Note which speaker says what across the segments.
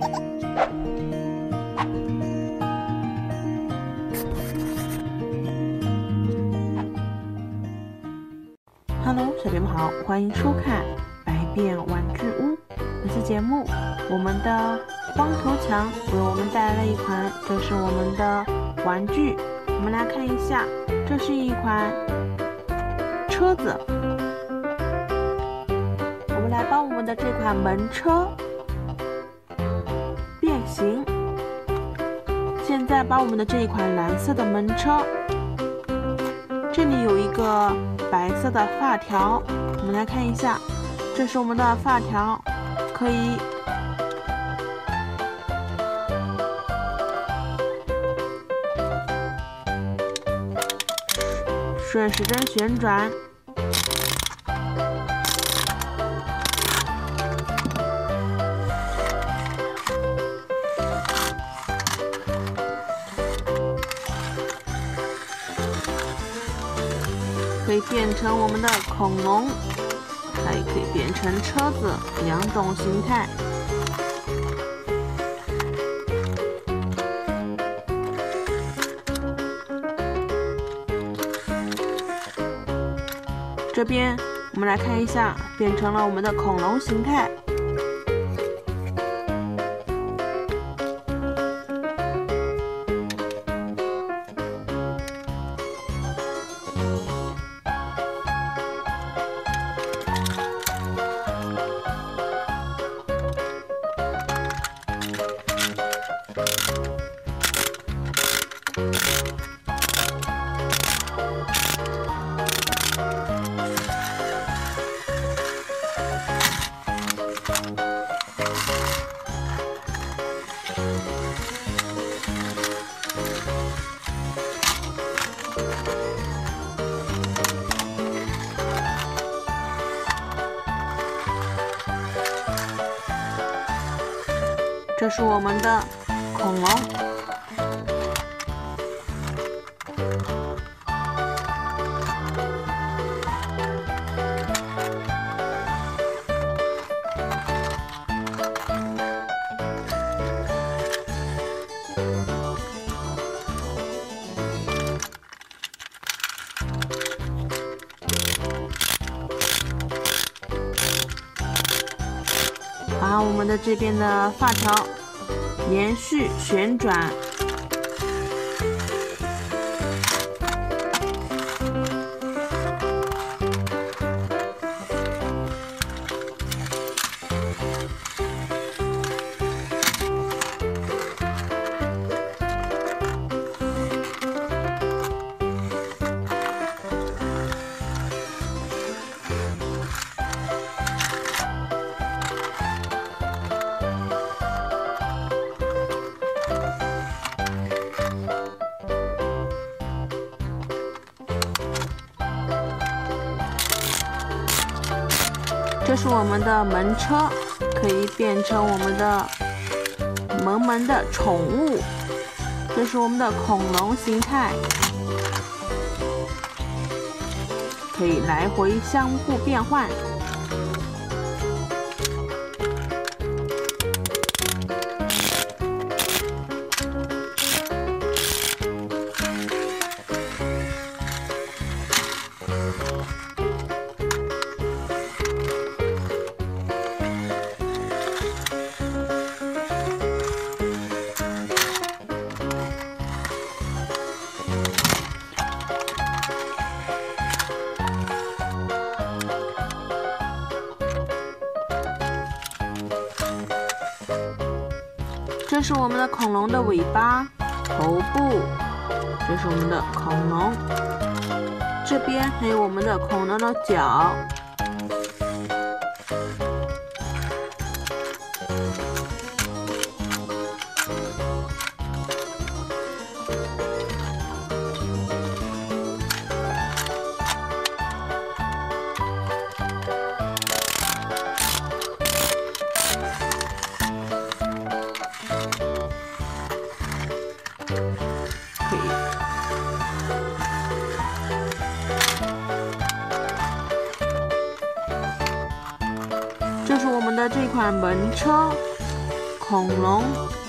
Speaker 1: Hello， 小朋友们好，欢迎收看百变玩具屋。本次节目，我们的光头强为我们带来了一款，这是我们的玩具。我们来看一下，这是一款车子。我们来帮我们的这款门车变形。现在把我们的这一款蓝色的门车，这里有一个白色的发条，我们来看一下，这是我们的发条，可以顺时针旋转，可以变成我们的恐龙，还可以变成车子，两种形态。这边我们来看一下，变成了我们的恐龙形态。这是我们的恐龙，把我们的这边的发条连续旋转，这是我们的门车，可以变成我们的萌的宠物。这是我们的恐龙形态，可以来回相互变换。这是我们的恐龙的尾巴、头部，这是我们的恐龙，这边还有我们的恐龙的脚。这是我们的这款门车恐龙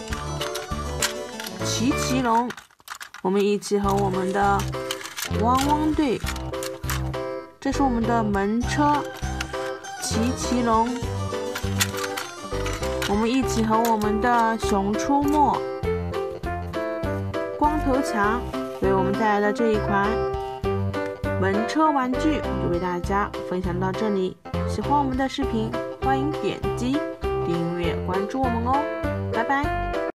Speaker 1: 奇奇龙，我们一起和我们的汪汪队，这是我们的门车奇奇龙，我们一起和我们的熊出没光头强为我们带来的这一款门车玩具就为大家分享到这里。喜欢我们的视频，欢迎点击订阅关注我们哦，拜拜。